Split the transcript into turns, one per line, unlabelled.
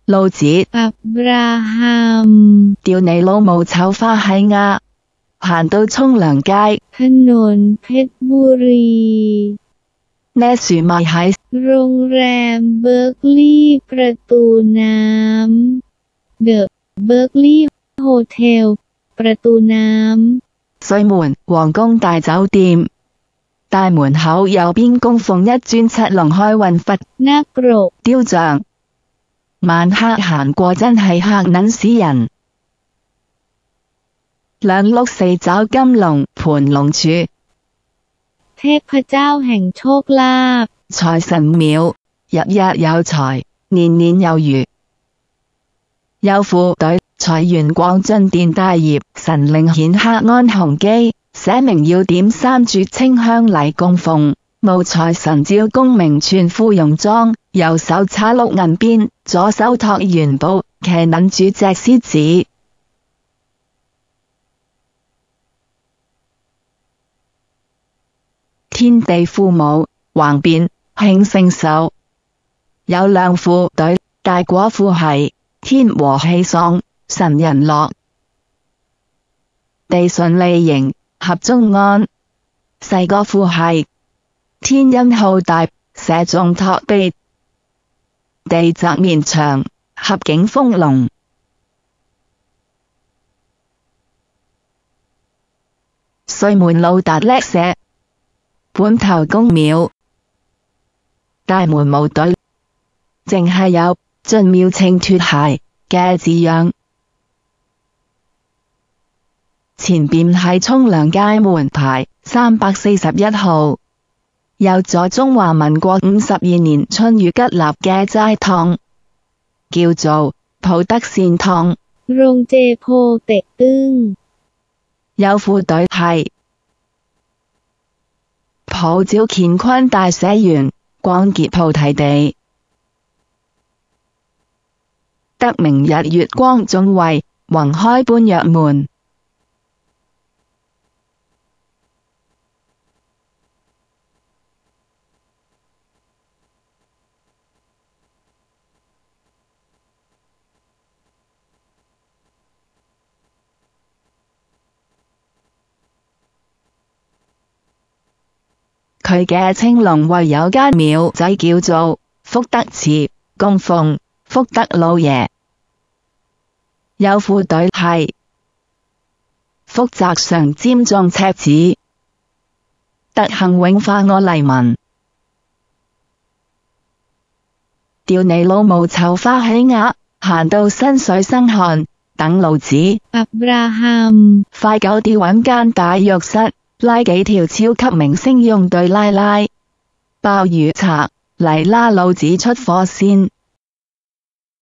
路子
อับราฮัม
掉你老母臭花喺呀，行到沖涼街
ถนนเพชรบุรี
呢樹咪喺
โรงแรมเบิร์กลีย์ประตูน้ำ The Berkeley Hotel ประตูน้ำ
水門皇宮大酒店，大門口右邊供奉一尊七龍開運佛
นาคปรก
雕像，晚黑行過真係嚇撚死人。兩碌四爪金龍盤龍柱，
เทพเจ้าแห่งโชคลาภ
財神廟，日日有財，年年有餘。有副隊財源廣進殿大業，神靈顯赫安雄基，寫明要點三炷清香禮供奉，無財神照功名全副戎裝，右手叉鹿銀鞭，左手托元寶，騎撚住隻獅子。天地父母，橫變，慶聖壽。有兩副隊，大果副係，天和氣喪，神人樂。地順利盈，合中安。細個副係，天恩浩大，社眾托庇。地澤綿長，合景豐隆。瑞門路達叻社，本頭公廟，大門無隊，淨係有進廟請脫鞋嘅字樣。前邊係沖涼街門牌341號，有咗中華民國52年春雨吉立嘅齋堂，叫做普德善堂。
โรงเจโพเต็กตึ้ง
有副隊係普照乾坤大社園，光潔菩提地，得明日月光眾慧，宏開般若門。佢嘅青龍圍有間廟仔叫做福德祠，供奉福德老爺。有副隊係福澤常尖壯赤子，德行永化我黎民。掉你老母臭花起額，行到身水身汗，等路子
อับราฮัม
快狗啲揾間大浴室，拉幾條超級明星用對拉拉，鮑魚茶嚟啦，老子出貨先。